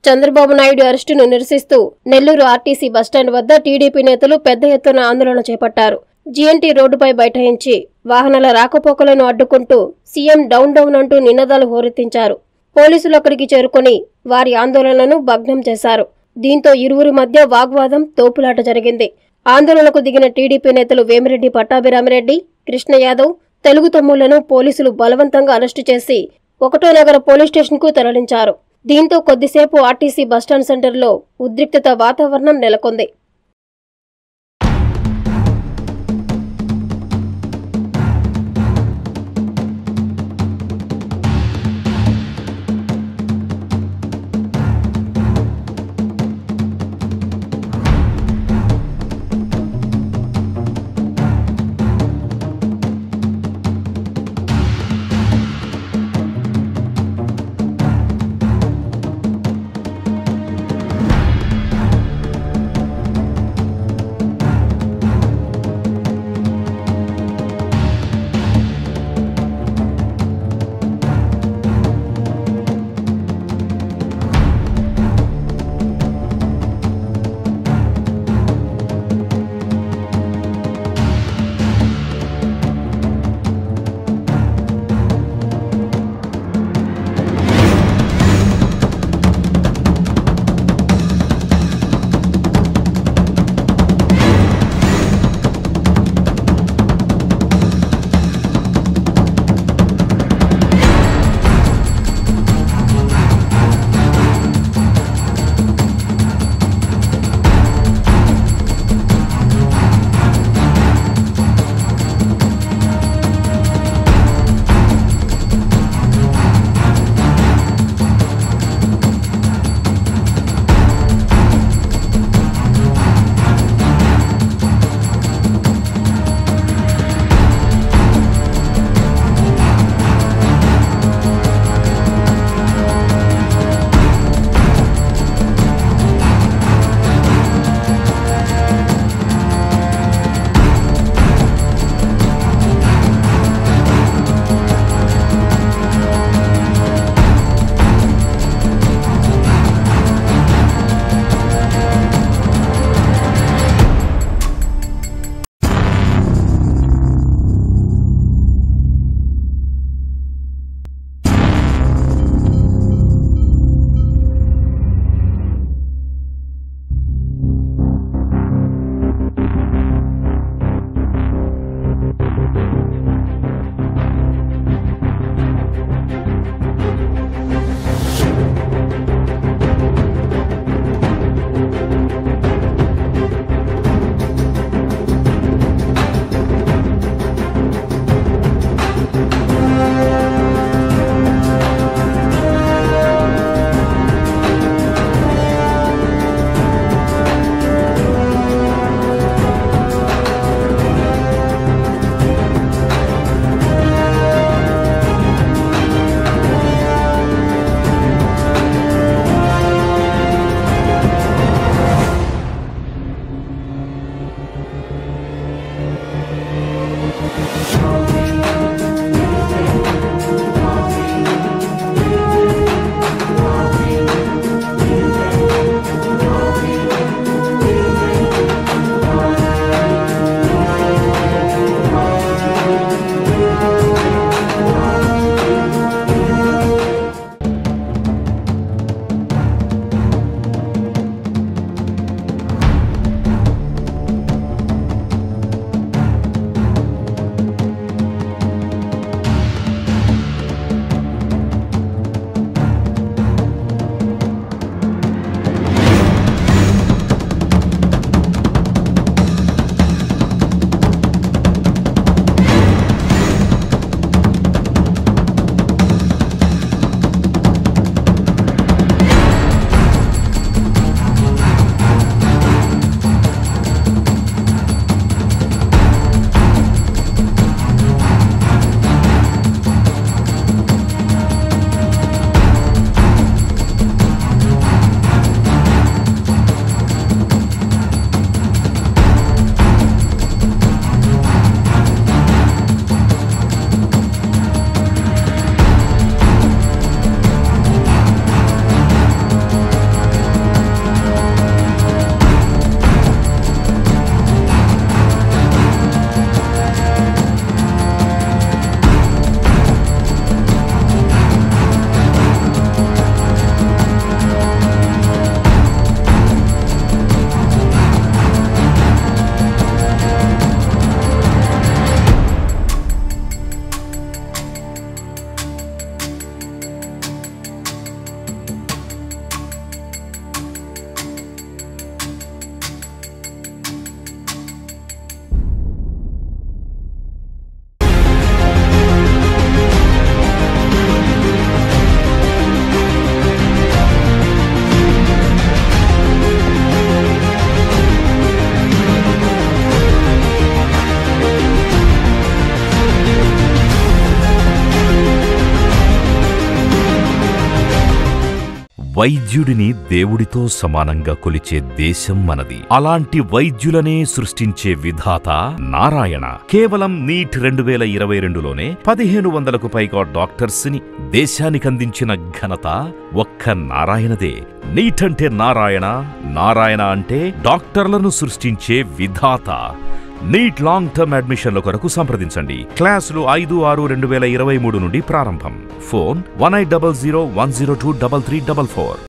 చంద్రబాబు నాయుడు అరెస్టును నిరసిస్తూ Nellore RTC bus stand వద్ద టీడీపీ నేతలు పెద్ద ఎత్తున ఆందోళన చేపట్టారు. జీఎన్టీ రోడ్డుపై బైఠాయించి వాహనాల రాకపోకలను అడ్డుకుంటూ సీఎం డౌన్ డౌన్ అంటూ నినాదాలు హోరెత్తించారు. పోలీసులు అక్కడికి చేరుకుని వారి ఆందోళనను భగ్నం చేశారు. దీంతో ఇరువురి మధ్య వాగ్వాదం, తోపులాట జరిగింది. ఆందోళనకు దిగిన టీడీపీ నేతలు వేమిరెడ్డి పట్టాభిరామిరెడ్డి, కృష్ణ యాదవ్, తెలుగు తమ్ముళ్లను పోలీసులు బలవంతంగా అరెస్టు చేసి 1వ నగర పోలీస్ స్టేషన్కు తరలించారు. దీంతో కొద్దిసేపు ఆర్టీసీ బస్టాండ్ సెంటర్లో ఉద్రిక్తత వాతావరణం నెలకొంది. వైద్యుడిని దేవుడితో సమానంగా కొలిచే దేశం మనది. అలాంటి వైద్యులనే సృష్టించే విధాత నారాయణ. కేవలం నీట్ 2022లోనే 1500కు పైగా డాక్టర్స్ ని దేశానికందించిన ఘనత ఒక్క నారాయణదే. నీట్ అంటే నారాయణ, నారాయణ అంటే డాక్టర్లను సృష్టించే విధాత. నీట్ లాంగ్ టర్మ్ అడ్మిషన్ల కొరకు సంప్రదించండి. క్లాసులు 5-6-2023 నుండి ప్రారంభం. ఫోన్ 1800 102 3344.